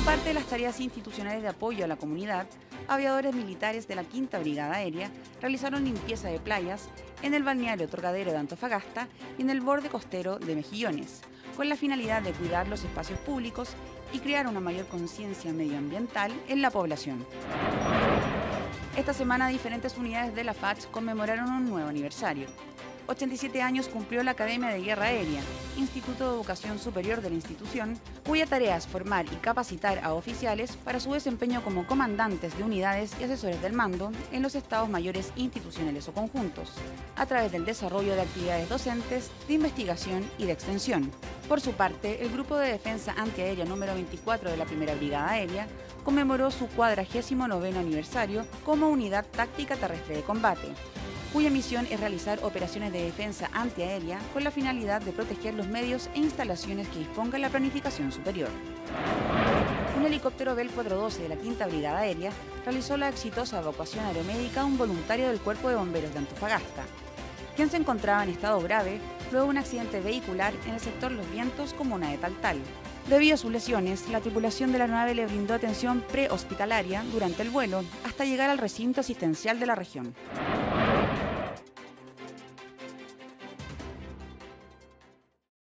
parte de las tareas institucionales de apoyo a la comunidad, aviadores militares de la Quinta Brigada Aérea realizaron limpieza de playas en el balneario Trocadero de Antofagasta y en el borde costero de Mejillones, con la finalidad de cuidar los espacios públicos y crear una mayor conciencia medioambiental en la población. Esta semana diferentes unidades de la FACH conmemoraron un nuevo aniversario. 87 años cumplió la Academia de Guerra Aérea, instituto de educación superior de la institución, cuya tarea es formar y capacitar a oficiales para su desempeño como comandantes de unidades y asesores del mando en los estados mayores institucionales o conjuntos, a través del desarrollo de actividades docentes, de investigación y de extensión. Por su parte, el Grupo de Defensa Antiaérea número 24 de la Primera Brigada Aérea conmemoró su 49º aniversario como unidad táctica terrestre de combate, cuya misión es realizar operaciones de defensa antiaérea con la finalidad de proteger los medios e instalaciones que disponga la planificación superior. Un helicóptero Bell 412 de la Quinta Brigada Aérea realizó la exitosa evacuación aeromédica a un voluntario del Cuerpo de Bomberos de Antofagasta, quien se encontraba en estado grave luego de un accidente vehicular en el sector Los Vientos, comuna de Taltal. Debido a sus lesiones, la tripulación de la nave le brindó atención prehospitalaria durante el vuelo hasta llegar al recinto asistencial de la región.